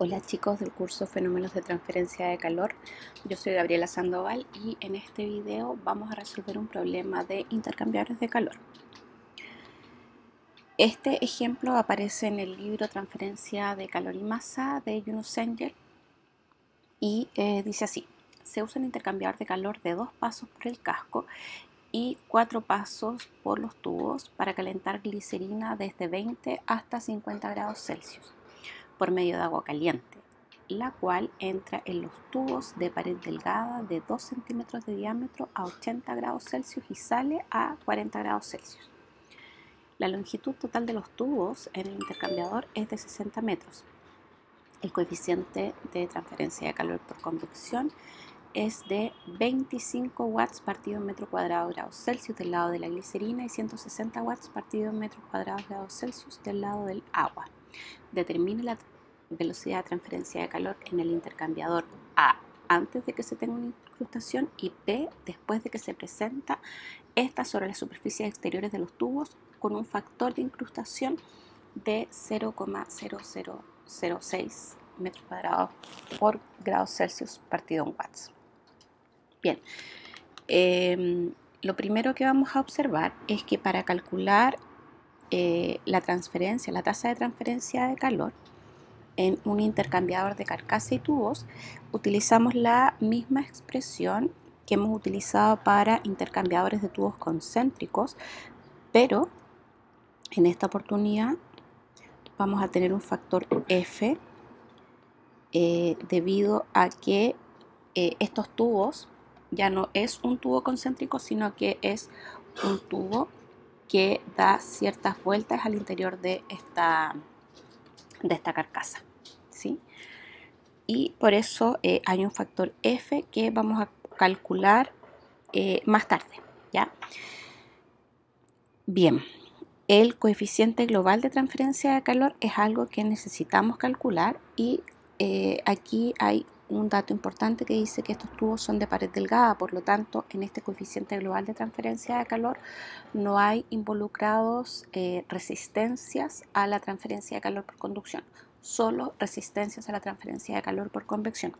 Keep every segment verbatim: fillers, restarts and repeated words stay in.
Hola chicos del curso Fenómenos de Transferencia de Calor, yo soy Gabriela Sandoval y en este video vamos a resolver un problema de intercambiadores de calor. Este ejemplo aparece en el libro Transferencia de Calor y Masa de Yunus Engel y eh, dice así: se usa un intercambiador de calor de dos pasos por el casco y cuatro pasos por los tubos para calentar glicerina desde veinte hasta cincuenta grados Celsius por medio de agua caliente, la cual entra en los tubos de pared delgada de dos centímetros de diámetro a ochenta grados Celsius y sale a cuarenta grados Celsius. La longitud total de los tubos en el intercambiador es de sesenta metros. El coeficiente de transferencia de calor por convección es de veinticinco watts partido en metro cuadrado grados Celsius del lado de la glicerina y ciento sesenta watts partido en metros cuadrados grados Celsius del lado del agua. Determine la velocidad de transferencia de calor en el intercambiador A antes de que se tenga una incrustación y B después de que se presenta esta sobre las superficies exteriores de los tubos con un factor de incrustación de cero coma cero cero cero seis metros cuadrados por grados Celsius partido en watts. Bien, eh, lo primero que vamos a observar es que para calcular eh, la transferencia, la tasa de transferencia de calor en un intercambiador de carcasa y tubos, utilizamos la misma expresión que hemos utilizado para intercambiadores de tubos concéntricos, pero en esta oportunidad vamos a tener un factor F eh, debido a que eh, estos tubos ya no es un tubo concéntrico, sino que es un tubo que da ciertas vueltas al interior de esta, de esta carcasa, ¿sí? Y por eso eh, hay un factor F que vamos a calcular eh, más tarde, ¿ya? Bien, el coeficiente global de transferencia de calor es algo que necesitamos calcular y eh, aquí hay un dato importante que dice que estos tubos son de pared delgada, por lo tanto en este coeficiente global de transferencia de calor no hay involucrados eh, resistencias a la transferencia de calor por conducción, solo resistencias a la transferencia de calor por convección.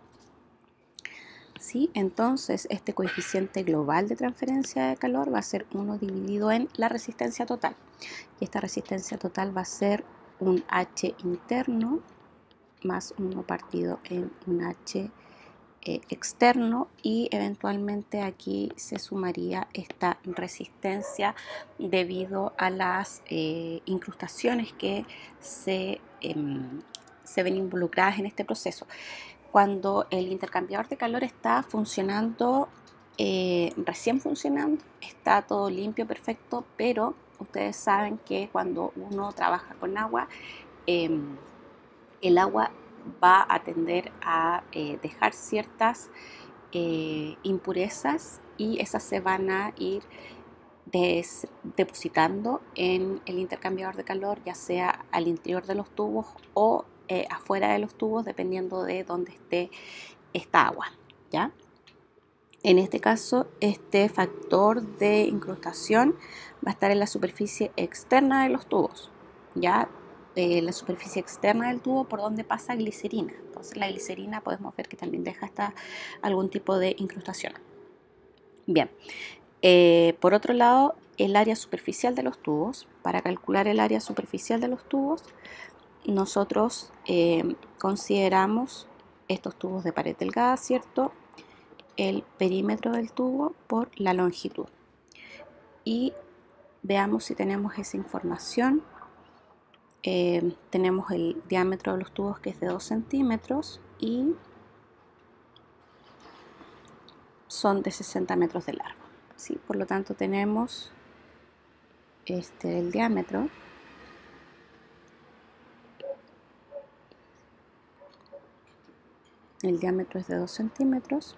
¿Sí? Entonces este coeficiente global de transferencia de calor va a ser uno dividido en la resistencia total y esta resistencia total va a ser un H interno más uno partido en un H eh, externo y eventualmente aquí se sumaría esta resistencia debido a las eh, incrustaciones que se, eh, se ven involucradas en este proceso. Cuando el intercambiador de calor está funcionando, eh, recién funcionando, está todo limpio, perfecto, pero ustedes saben que cuando uno trabaja con agua, eh, el agua va a tender a eh, dejar ciertas eh, impurezas y esas se van a ir des, depositando en el intercambiador de calor, ya sea al interior de los tubos o eh, afuera de los tubos, dependiendo de dónde esté esta agua, ¿ya? En este caso, este factor de incrustación va a estar en la superficie externa de los tubos, ¿ya? Eh, la superficie externa del tubo por donde pasa glicerina. Entonces la glicerina podemos ver que también deja hasta algún tipo de incrustación. Bien, eh, por otro lado, el área superficial de los tubos. Para calcular el área superficial de los tubos, nosotros eh, consideramos estos tubos de pared delgada, ¿cierto? El perímetro del tubo por la longitud. Y veamos si tenemos esa información. Eh, tenemos el diámetro de los tubos que es de dos centímetros y son de sesenta metros de largo, ¿sí? Por lo tanto tenemos este, el diámetro el diámetro es de dos centímetros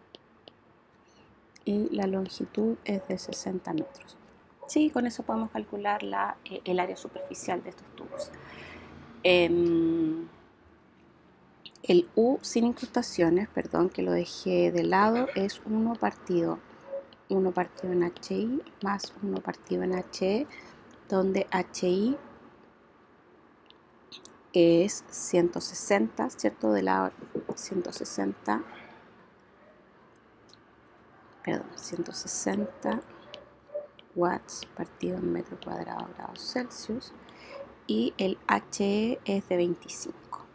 y la longitud es de sesenta metros. Sí, con eso podemos calcular la, eh, el área superficial de estos tubos. Eh, El U sin incrustaciones, perdón que lo dejé de lado, es uno partido uno partido en H I más uno partido en H E, donde H I es ciento sesenta, ¿cierto? De la ciento sesenta, perdón, ciento sesenta watts partido en metro cuadrado grados Celsius, y el H E es de veinticinco.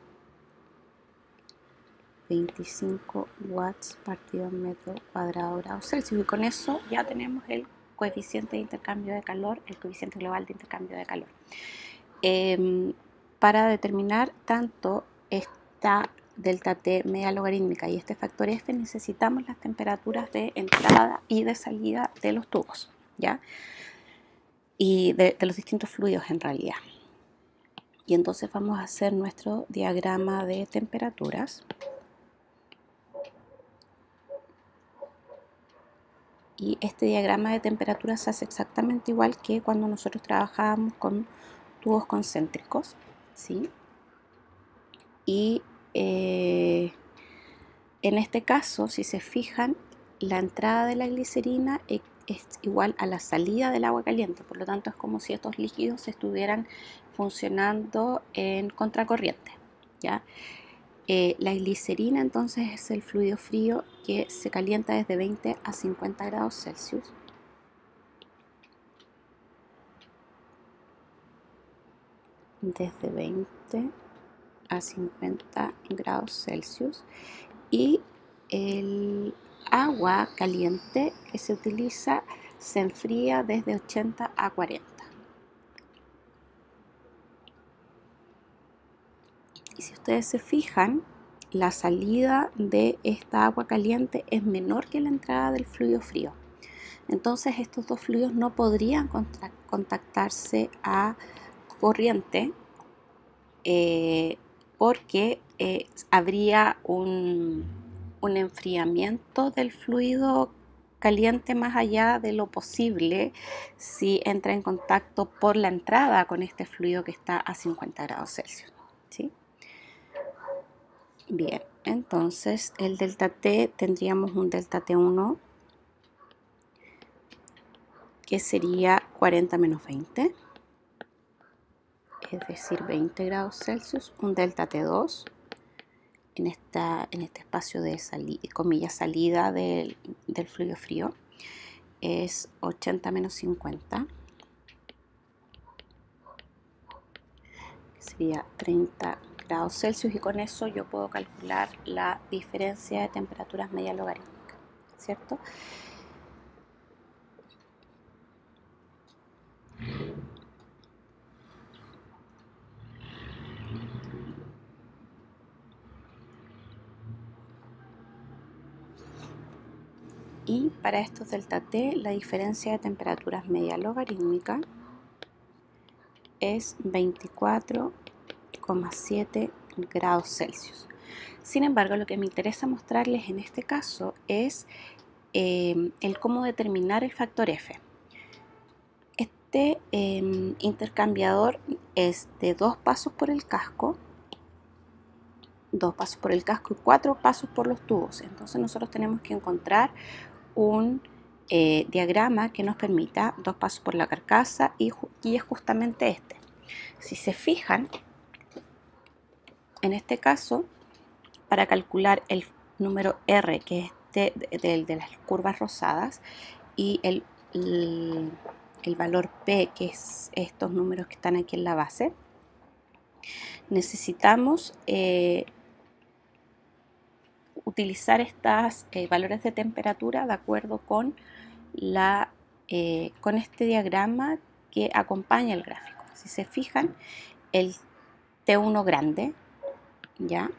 veinticinco watts partido en metro cuadrado grados Celsius, y con eso ya tenemos el coeficiente de intercambio de calor, el coeficiente global de intercambio de calor. Eh, para determinar tanto esta delta T media logarítmica y este factor F, necesitamos las temperaturas de entrada y de salida de los tubos, ¿ya? Y de, de los distintos fluidos en realidad. Y entonces vamos a hacer nuestro diagrama de temperaturas. Y este diagrama de temperaturas se hace exactamente igual que cuando nosotros trabajábamos con tubos concéntricos, ¿sí? Y eh, en este caso, si se fijan, la entrada de la glicerina es, es igual a la salida del agua caliente, por lo tanto es como si estos líquidos estuvieran funcionando en contracorriente, ¿ya? Eh, la glicerina entonces es el fluido frío que se calienta desde veinte a cincuenta grados Celsius. Desde veinte a cincuenta grados Celsius. Y el agua caliente que se utiliza se enfría desde ochenta a cuarenta. Y si ustedes se fijan, la salida de esta agua caliente es menor que la entrada del fluido frío. Entonces estos dos fluidos no podrían contactarse a corriente eh, porque eh, habría un, un enfriamiento del fluido caliente más allá de lo posible si entra en contacto por la entrada con este fluido que está a cincuenta grados Celsius, ¿sí? Bien, entonces el delta T, tendríamos un delta T uno que sería cuarenta menos veinte, es decir, veinte grados Celsius. Un delta T dos en, esta, en este espacio de salida, comillas, salida del, del fluido frío es ochenta menos cincuenta, que sería treinta grados Celsius, y con eso yo puedo calcular la diferencia de temperaturas media logarítmica, ¿cierto? Y para estos delta T, la diferencia de temperaturas media logarítmica es veinticuatro coma siete grados Celsius. Sin embargo, lo que me interesa mostrarles en este caso es eh, el cómo determinar el factor F. Este eh, intercambiador es de dos pasos por el casco, dos pasos por el casco y cuatro pasos por los tubos. Entonces nosotros tenemos que encontrar un eh, diagrama que nos permita dos pasos por la carcasa, y, y es justamente este. Si se fijan, en este caso, para calcular el número R, que es este de, de, de las curvas rosadas, y el, el, el valor P, que es estos números que están aquí en la base, necesitamos eh, utilizar estos eh, valores de temperatura de acuerdo con, la, eh, con este diagrama que acompaña el gráfico. Si se fijan, el T uno grande, ¿ya?,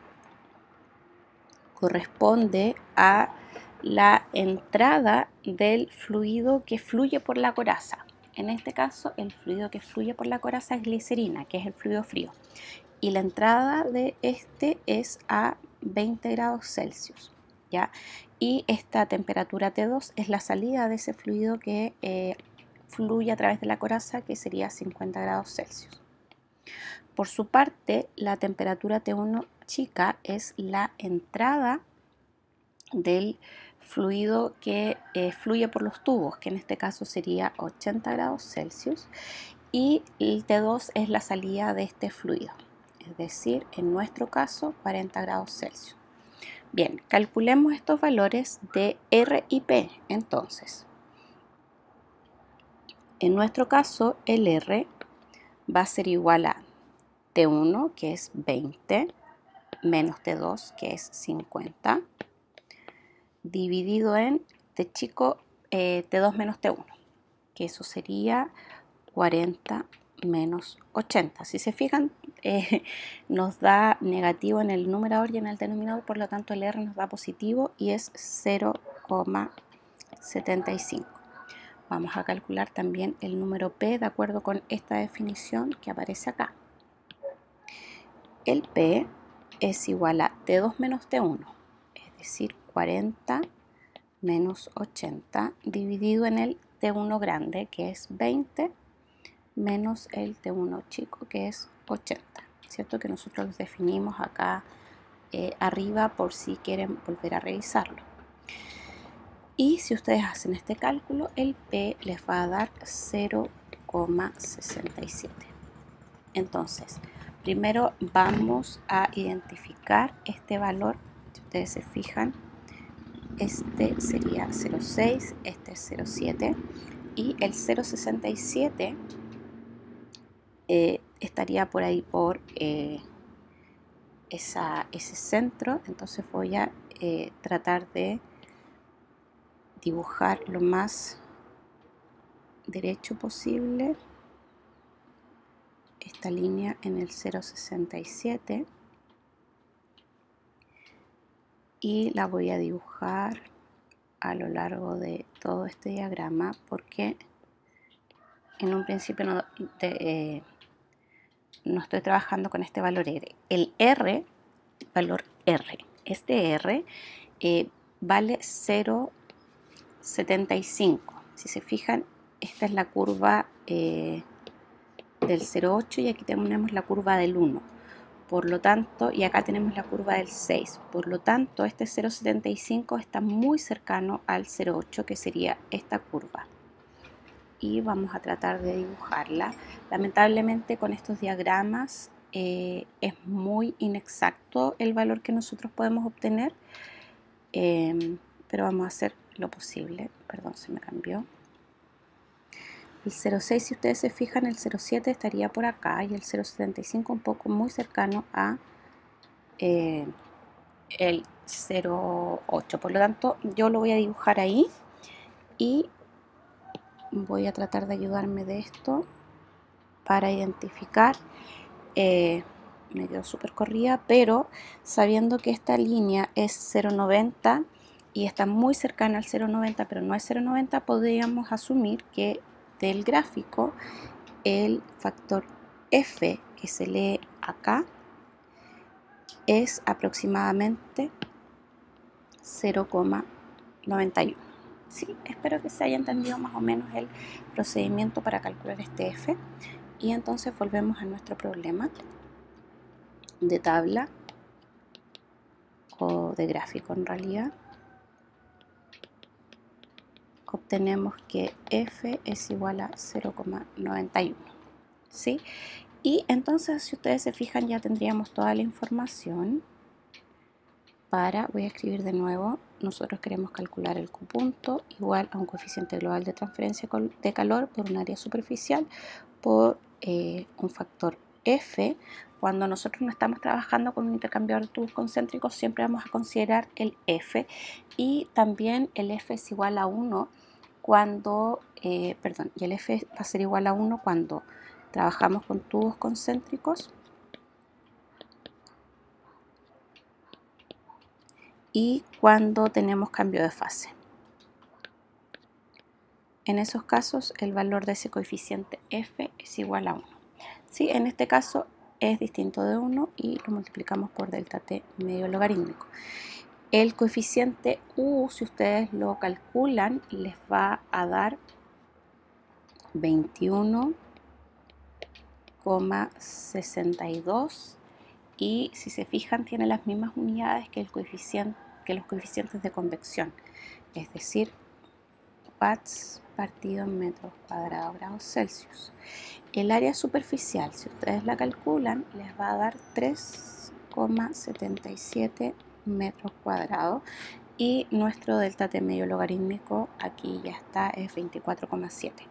corresponde a la entrada del fluido que fluye por la coraza. En este caso, el fluido que fluye por la coraza es glicerina, que es el fluido frío. Y la entrada de este es a veinte grados Celsius, ¿ya? Y esta temperatura T dos es la salida de ese fluido que eh, fluye a través de la coraza, que sería cincuenta grados Celsius. Por su parte, la temperatura T uno chica es la entrada del fluido que eh, fluye por los tubos, que en este caso sería ochenta grados Celsius, y el T dos es la salida de este fluido, es es decir, en nuestro caso cuarenta grados Celsius. Bien, calculemos estos valores de R y P. Entonces, en nuestro caso el R va a ser igual a T uno, que es veinte, menos T dos, que es cincuenta, dividido en T chico eh, T dos menos T uno, que eso sería cuarenta menos ochenta. Si se fijan, eh, nos da negativo en el numerador y en el denominador, por lo tanto el R nos da positivo y es cero coma setenta y cinco. Vamos a calcular también el número P de acuerdo con esta definición que aparece acá. El P es igual a T dos menos T uno, es decir, cuarenta menos ochenta, dividido en el T uno grande, que es veinte, menos el T uno chico, que es ochenta. ¿Cierto? Que nosotros los definimos acá eh, arriba por si quieren volver a revisarlo. Y si ustedes hacen este cálculo, el P les va a dar cero coma sesenta y siete. Entonces, primero vamos a identificar este valor. Si ustedes se fijan, este sería cero coma seis, este es cero coma siete y el cero coma sesenta y siete eh, estaría por ahí por eh, esa, ese centro. Entonces voy a eh, tratar de dibujar lo más derecho posible esta línea en el cero coma sesenta y siete y la voy a dibujar a lo largo de todo este diagrama porque en un principio no, de, eh, no estoy trabajando con este valor R. El R, valor R, este R eh, vale cero coma setenta y cinco. Si se fijan, esta es la curva eh, del cero coma ocho y aquí tenemos la curva del uno. Por lo tanto, y acá tenemos la curva del seis. Por lo tanto, este cero coma setenta y cinco está muy cercano al cero coma ocho, que sería esta curva. Y vamos a tratar de dibujarla. Lamentablemente con estos diagramas eh, es muy inexacto el valor que nosotros podemos obtener, eh, pero vamos a hacer lo posible. Perdón, se me cambió. El cero coma seis, si ustedes se fijan, el cero coma siete estaría por acá y el cero coma setenta y cinco un poco muy cercano a eh, el cero coma ocho. Por lo tanto, yo lo voy a dibujar ahí y voy a tratar de ayudarme de esto para identificar. Eh, me quedó súper corrida, pero sabiendo que esta línea es cero coma noventa y está muy cercana al cero coma noventa, pero no es cero coma noventa, podríamos asumir que del gráfico el factor F que se lee acá es aproximadamente cero coma noventa y uno. ¿Sí? Espero que se haya entendido más o menos el procedimiento para calcular este F. Y entonces volvemos a nuestro problema de tabla o de gráfico en realidad. Obtenemos que F es igual a cero coma noventa y uno. ¿Sí? Y entonces, si ustedes se fijan, ya tendríamos toda la información para, voy a escribir de nuevo, nosotros queremos calcular el Q punto igual a un coeficiente global de transferencia de calor por un área superficial por eh, un factor F. Cuando nosotros no estamos trabajando con un intercambiador de tubos concéntricos, siempre vamos a considerar el F, y también el F es igual a uno cuando, eh, perdón, y el F va a ser igual a uno cuando trabajamos con tubos concéntricos y cuando tenemos cambio de fase. En esos casos el valor de ese coeficiente F es igual a uno. ¿Sí? En este caso es distinto de uno y lo multiplicamos por delta t medio logarítmico. El coeficiente U, si ustedes lo calculan, les va a dar veintiuno coma sesenta y dos, y si se fijan tiene las mismas unidades que, el coeficiente, que los coeficientes de convección, es decir, watts partido en metros cuadrados grados Celsius. El área superficial, si ustedes la calculan, les va a dar tres coma setenta y siete metros cuadrados y nuestro delta T medio logarítmico aquí ya está, es veinticuatro coma siete.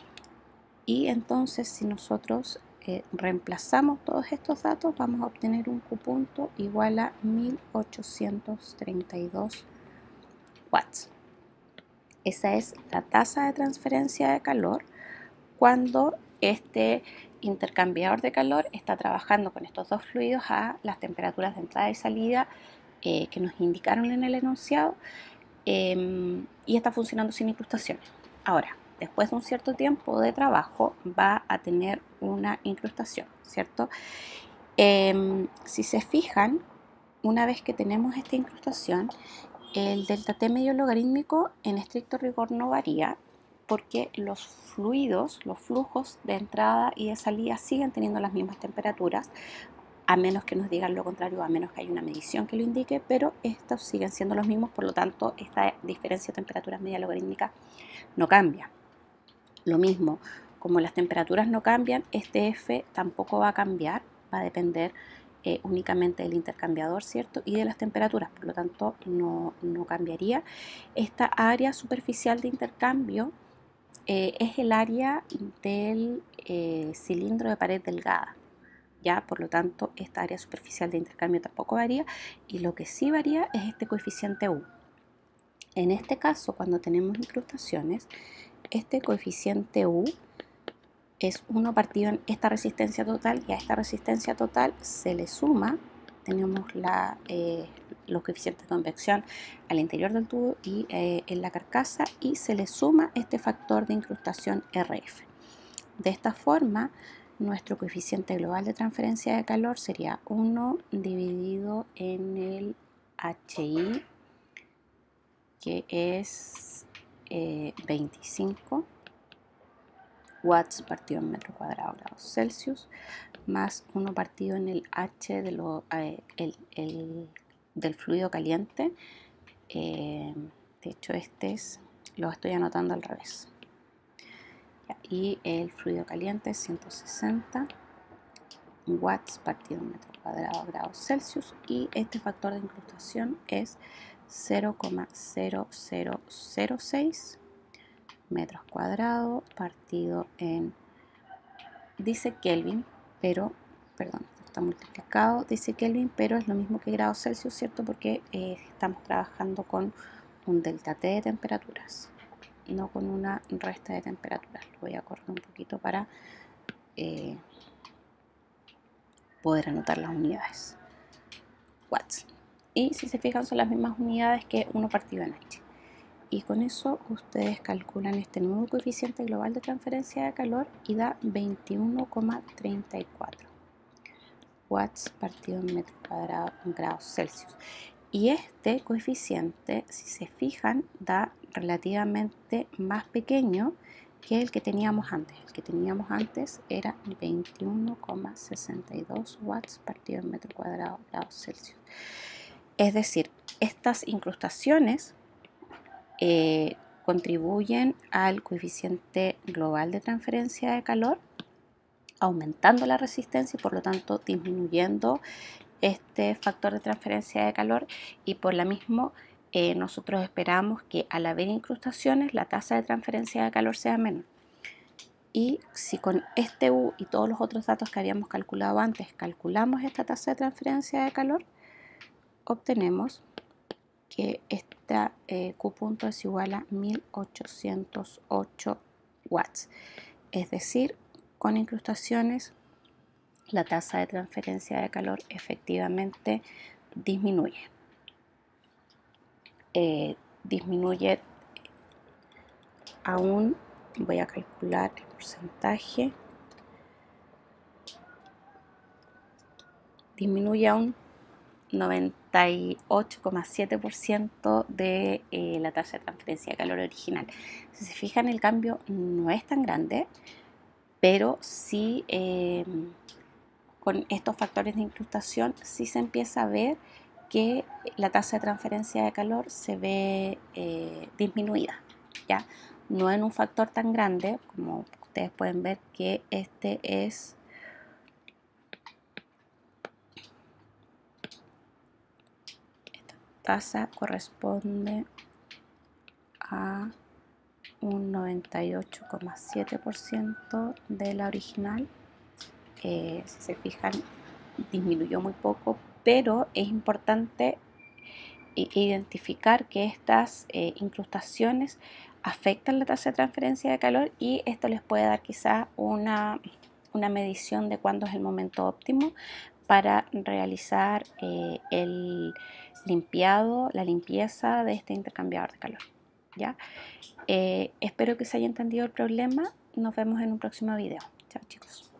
Y entonces si nosotros eh, reemplazamos todos estos datos, vamos a obtener un Q punto igual a mil ochocientos treinta y dos watts. Esa es la tasa de transferencia de calor cuando este intercambiador de calor está trabajando con estos dos fluidos a las temperaturas de entrada y salida eh, que nos indicaron en el enunciado eh, y está funcionando sin incrustaciones. Ahora, después de un cierto tiempo de trabajo va a tener una incrustación, ¿cierto? Eh, si se fijan, una vez que tenemos esta incrustación, el delta T medio logarítmico en estricto rigor no varía porque los fluidos, los flujos de entrada y de salida siguen teniendo las mismas temperaturas, a menos que nos digan lo contrario, a menos que haya una medición que lo indique, pero estos siguen siendo los mismos, por lo tanto esta diferencia de temperaturas media logarítmica no cambia. Lo mismo, como las temperaturas no cambian, este F tampoco va a cambiar, va a depender eh, únicamente del intercambiador, ¿cierto? Y de las temperaturas, por lo tanto no, no cambiaría. Esta área superficial de intercambio eh, es el área del eh, cilindro de pared delgada. ¿Ya? Por lo tanto, esta área superficial de intercambio tampoco varía y lo que sí varía es este coeficiente U. En este caso, cuando tenemos incrustaciones, este coeficiente U es uno partido en esta resistencia total y a esta resistencia total se le suma, tenemos la, eh, los coeficientes de convección al interior del tubo y eh, en la carcasa y se le suma este factor de incrustación R F. De esta forma, nuestro coeficiente global de transferencia de calor sería uno dividido en el H I, que es eh, veinticinco watts partido en metro cuadrado grados Celsius, más uno partido en el H de lo, eh, el, el, del fluido caliente. Eh, de hecho, este es, lo estoy anotando al revés. Y el fluido caliente es ciento sesenta watts partido en metro cuadrado grados Celsius y este factor de incrustación es cero coma cero cero cero seis metros cuadrados partido en, dice Kelvin, pero, perdón, está multiplicado, dice Kelvin, pero es lo mismo que grados Celsius, ¿cierto? Porque eh, estamos trabajando con un delta T de temperaturas, no con una resta de temperaturas. Lo voy a correr un poquito para eh, poder anotar las unidades. Watts. Y si se fijan, son las mismas unidades que uno partido en H. Y con eso ustedes calculan este nuevo coeficiente global de transferencia de calor y da veintiuno coma treinta y cuatro watts partido en metro cuadrado en grados Celsius. Y este coeficiente, si se fijan, da relativamente más pequeño que el que teníamos antes. El que teníamos antes era veintiuno coma sesenta y dos watts partido en metro cuadrado grados Celsius. Es decir, estas incrustaciones eh, contribuyen al coeficiente global de transferencia de calor, aumentando la resistencia y por lo tanto disminuyendo este factor de transferencia de calor, y por lo mismo eh, nosotros esperamos que al haber incrustaciones la tasa de transferencia de calor sea menor. Y si con este U y todos los otros datos que habíamos calculado antes calculamos esta tasa de transferencia de calor, obtenemos que esta eh, Q punto es igual a mil ochocientos ocho watts. Es decir, con incrustaciones la tasa de transferencia de calor efectivamente disminuye. Eh, disminuye aún, voy a calcular el porcentaje, disminuye a un noventa y ocho coma siete por ciento de eh, la tasa de transferencia de calor original. Si se fijan, el cambio no es tan grande, pero sí eh, con estos factores de incrustación sí se empieza a ver que la tasa de transferencia de calor se ve eh, disminuida, ¿ya? no en un factor tan grande, como ustedes pueden ver que este es esta tasa corresponde a un noventa y ocho coma siete por ciento de la original. Eh, si se fijan, disminuyó muy poco, pero es importante identificar que estas eh, incrustaciones afectan la tasa de transferencia de calor, y esto les puede dar quizá una, una medición de cuándo es el momento óptimo para realizar eh, el limpiado, la limpieza de este intercambiador de calor. ¿Ya? Eh, espero que se haya entendido el problema. Nos vemos en un próximo video. Chao, chicos.